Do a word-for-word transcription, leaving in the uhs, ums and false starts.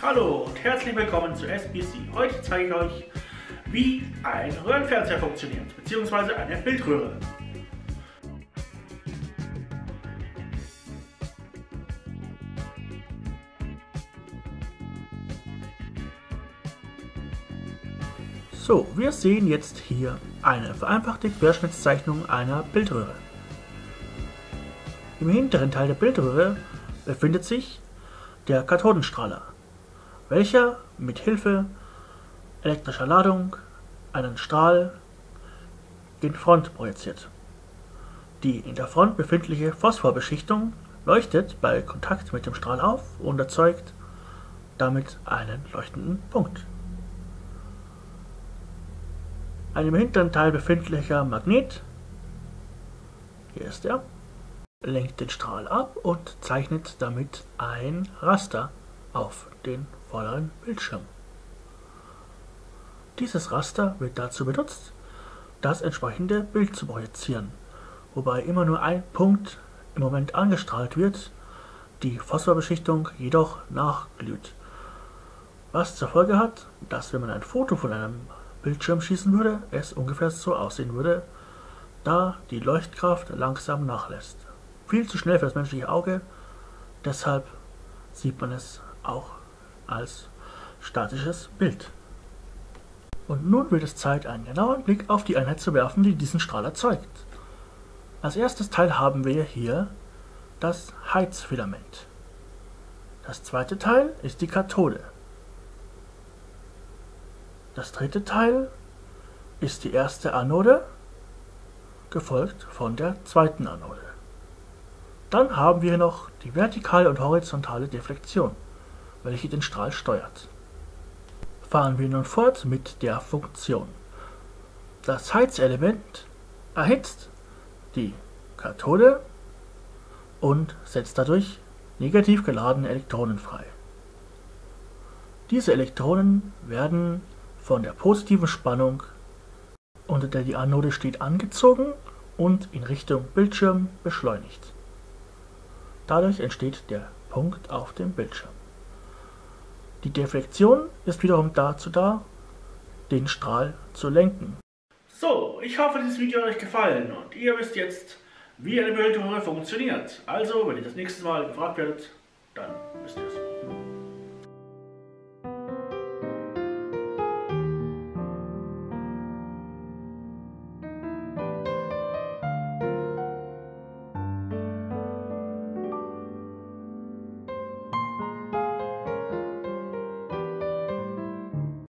Hallo und herzlich willkommen zu S B C. Heute zeige ich euch, wie ein Röhrenfernseher funktioniert, beziehungsweise eine Bildröhre. So, wir sehen jetzt hier eine vereinfachte Querschnittszeichnung einer Bildröhre. Im hinteren Teil der Bildröhre befindet sich der Kathodenstrahler, welcher mit Hilfe elektrischer Ladung einen Strahl in Front projiziert. Die in der Front befindliche Phosphorbeschichtung leuchtet bei Kontakt mit dem Strahl auf und erzeugt damit einen leuchtenden Punkt. Ein im hinteren Teil befindlicher Magnet, hier ist er, lenkt den Strahl ab und zeichnet damit ein Raster auf den vorderen Bildschirm. Dieses Raster wird dazu benutzt, das entsprechende Bild zu projizieren, wobei immer nur ein Punkt im Moment angestrahlt wird, die Phosphorbeschichtung jedoch nachglüht. Was zur Folge hat, dass wenn man ein Foto von einem Bildschirm schießen würde, es ungefähr so aussehen würde, da die Leuchtkraft langsam nachlässt. Viel zu schnell für das menschliche Auge, deshalb sieht man es auch als statisches Bild. Und nun wird es Zeit, einen genauen Blick auf die Einheit zu werfen, die diesen Strahl erzeugt. Als erstes Teil haben wir hier das Heizfilament. Das zweite Teil ist die Kathode. Das dritte Teil ist die erste Anode, gefolgt von der zweiten Anode. Dann haben wir noch die vertikale und horizontale Deflektion, welche den Strahl steuert. Fahren wir nun fort mit der Funktion. Das Heizelement erhitzt die Kathode und setzt dadurch negativ geladene Elektronen frei. Diese Elektronen werden von der positiven Spannung, unter der die Anode steht, angezogen und in Richtung Bildschirm beschleunigt. Dadurch entsteht der Punkt auf dem Bildschirm. Die Deflektion ist wiederum dazu da, den Strahl zu lenken. So, ich hoffe, dieses Video hat euch gefallen und ihr wisst jetzt, wie eine Bildröhre funktioniert. Also, wenn ihr das nächste Mal gefragt werdet, dann wisst ihr es.